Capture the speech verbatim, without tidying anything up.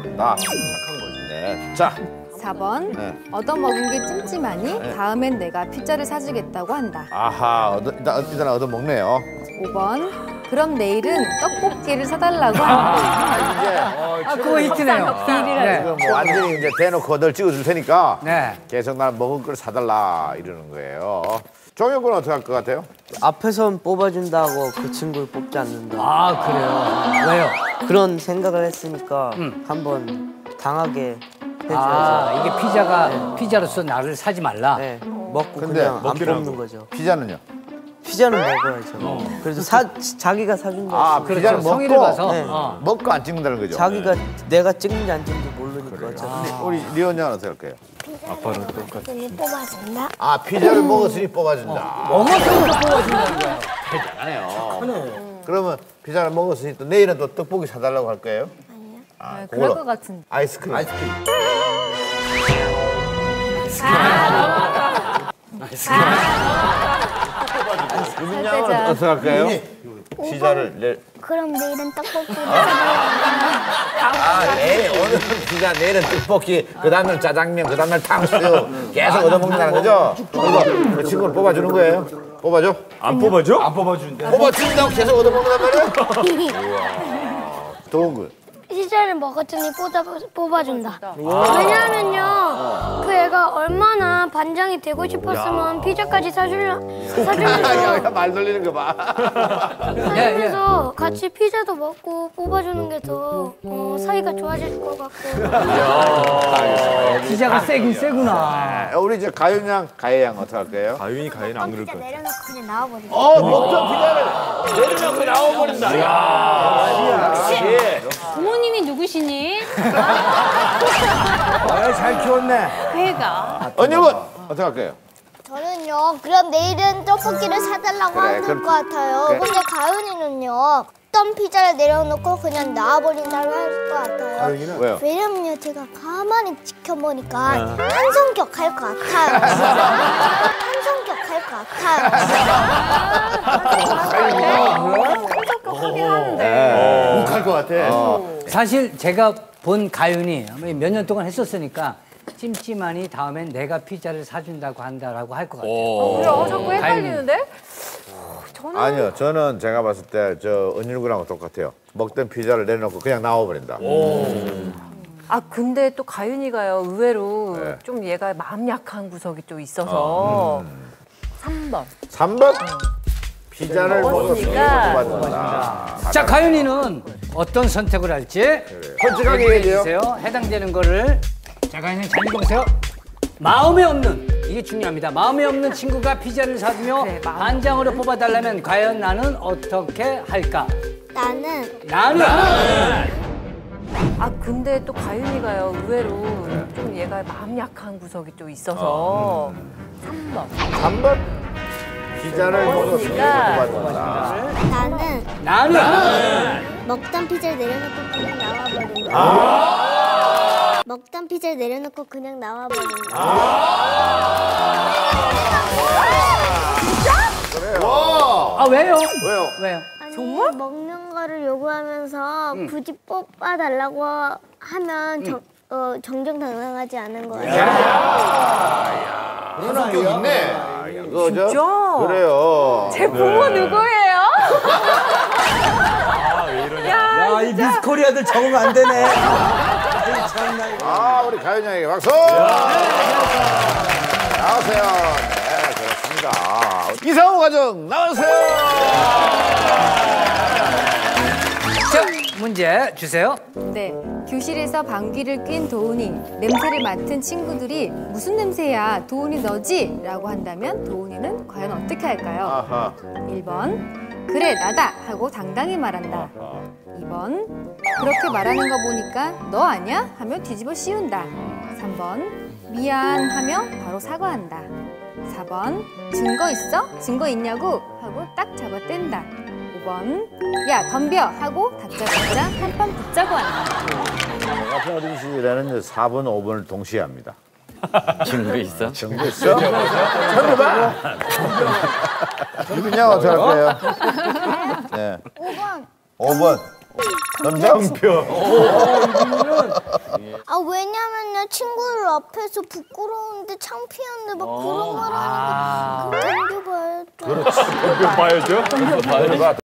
받는다. 착한 거지. 네. 자. 사 번 네. 얻어먹은 게 찜찜하니 네. 다음엔 내가 피자를 사주겠다고 한다. 아하, 얻어, 일단, 일단 얻어먹네요. 오 번 그럼 내일은 떡볶이를 사달라고 한다. 아, 이제. 아, 그거 히트네요. 네. 지금 뭐 완전히 이제 대놓고 널 찍어줄 테니까 네. 계속 날 먹을 걸 사달라 이러는 거예요. 종혁 군은 어떻게 할 것 같아요? 앞에선 뽑아준다고 그 친구를 뽑지 않는다. 아, 그래요? 왜요? 그런 생각을 했으니까 음. 한번 당하게 해줘야죠. 아, 이게 피자가 피자로서 나를 사지 말라. 네, 먹고 근데 그냥 안 먹기는 뽑는 거죠. 피자는요? 피자는 먹어야죠. 그래도 사, 자기가 사준다. 아, 그렇죠. 피자를 성의를 먹고 봐서. 네. 어. 먹고 안 찍는다는 거죠? 자기가 내가 찍는지 안 찍는지 모르니까. 어차피. 우리 리온 양은 어떻게 할까요? 아빠랑 똑같이 뽑아준다. 아, 피자를 먹었으니 뽑아준다. 먹었으니까 뽑아준다는 거야. 되잖아요. 그러면 피자를 먹었으니 또 내일은 또 떡볶이 사달라고 할 거예요? 아니요. 아, 네, 그럴 것 같은데. 아이스크림. 아이스크림. 유민 양은 어떻게 할까요? 피자를 내. 그럼 내일은 떡볶이를 아, 내일 오늘은 피자, 내일은 떡볶이, 그 다음날 짜장면, 그 다음날 탕수육 계속 얻어먹는다는 거죠? 그래서 그 친구를 뽑아주는 거예요? 뽑아줘? 안 뽑아줘? 안 뽑아준대. 뽑아준다고 계속 얻어먹는단 말이에요? 우와, 좋은 거. 피자를 먹었더니 뽑아, 뽑아준다. 왜냐하면요, 그 애가 얼마나 반장이 되고 싶었으면 피자까지 사주려, 사주면서, 말 돌리는 거 봐. 사주면서 같이 피자도 먹고 뽑아주는 게 더 어, 사이가 좋아질 것 같고. 피자가 세긴 세구나. 우리 이제 가윤 양, 가혜 양 어떻게 할까요? 가윤이 가윤이 안 그럴 피자 것 같아. 내려놓고 그냥 나와버린다. 어, 먹던 피자를 내려놓고 나와버린다. 이야, 역시. 부모님이 누구시니? 아, 잘 키웠네. 회가. 언니분 어떻게 할까요? 저는요, 그럼 내일은 떡볶이를 사달라고 그래, 하는 그럼- 것 같아요. 그래. 근데 가은이는요, 어떤 피자를 내려놓고 그냥 나와버린다고 할 것 같아요. 가윤이는 왜요? 왜냐면요, 제가 가만히 지켜보니까 한성격 할 것 같아요. 한성격 할 것 같아요. 욱할 것 같아. 사실 제가 본 가윤이 몇 년 동안 했었으니까 찜찜하니 다음엔 내가 피자를 사준다고 한다라고 할 것 같아요. 그래요? 자꾸 헷갈리는데? 아니요, 저는 제가 봤을 때 저 은율군하고 똑같아요. 먹던 피자를 내려놓고 그냥 나와버린다. 아 근데 또 가윤이가요 의외로 네. 좀 얘가 마음 약한 구석이 좀 있어서 삼 번 삼 번 피자를 먹었으니까 먹었으니까 뽑아준다. 자, 가윤이는 어떤 선택을 할지 솔직하게 얘기해 얘기해요. 주세요. 해당되는 거를. 자, 가윤이 잘 읽어보세요. 마음에 없는, 이게 중요합니다. 마음에 없는 친구가 피자를 사주며 그래, 마음 반장으로 뽑아달라면 과연 나는 어떻게 할까? 나는 나는 아 근데 또 가윤이가요 의외로 좀 얘가 마음 약한 구석이 좀 있어서 삼 번 삼 번 피자를 먹었으니까 뽑아준다. 나는 나는 먹던 피자를 내려놓고 그냥 나와버린다. 먹던 피자를 내려놓고 그냥 나와버린다. 아, 왜요? 왜요? 왜요? 아니, 정말? 먹는 거를 요구하면서 굳이 뽑아달라고 하면 정, 어, 정정당당하지 않은 거예요. 그런 성격 있네. 그거죠? 진짜? 그래요. 제 부모 누구예요? 야, 이 미스코리아들 적응 안 되네. 아, 우리 가윤 양에게 박수! 나오세요. 네, 그렇습니다. 이상호 가정 나오세요. 자, 문제 주세요. 네 교실에서 방귀를 낀 도훈이 냄새를 맡은 친구들이 무슨 냄새야 도훈이 너지? 라고 한다면 도훈이는 과연 어떻게 할까요? 아하. 일 번 그래 나다 하고 당당히 말한다. 이 번 그렇게 말하는 거 보니까 너 아니야? 하며 뒤집어 씌운다. 삼 번 미안 하며 바로 사과한다. 사 번 증거 있어? 증거 있냐고? 하고 딱 잡아 뗀다. 오 번 야 덤벼 하고 다짜고짜 한 번 붙자고 한다. 같은 어린이집에는 사 번, 오 번을 동시에 합니다. 증거 있어? 증거 있어? 쳐봐. 유빈 양 어떻게 할 거예요? 네. 오 번 오 번. 덤벼? 오, 이분은 아 왜냐면요 친구들 앞에서 부끄러운데 창피한데 막 그런 말 하니까 견뎌봐야죠. 봐야죠. 봐야죠.